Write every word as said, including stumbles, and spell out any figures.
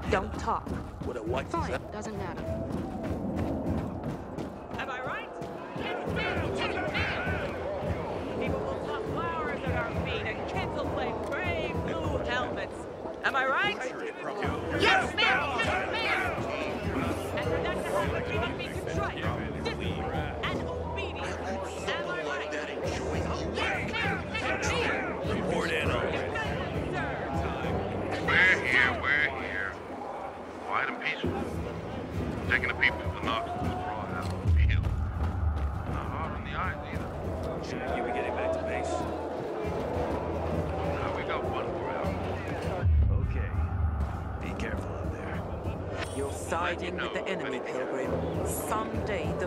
Don't talk. What a what? Fine, doesn't matter. Am I right? It's fair, take it fair. People will toss flowers at our feet and kids will play brave blue helmets. Am I right? Yes, ma'am! Yes, ma'am! And for that to happen, we must be contrite, disciplined, and obedient. Am I right? Yes, ma'am! Take it fair! Report in over. Defend and serve. We're here, we're here. Quiet and peaceful. Taking the people to the knocks to sprawl out of the field. Not hard on the eyes either. Shouldn't you be getting back to base? Now we got one more out. Okay. Be careful out there. You're siding with the enemy, Pilgrim. Someday the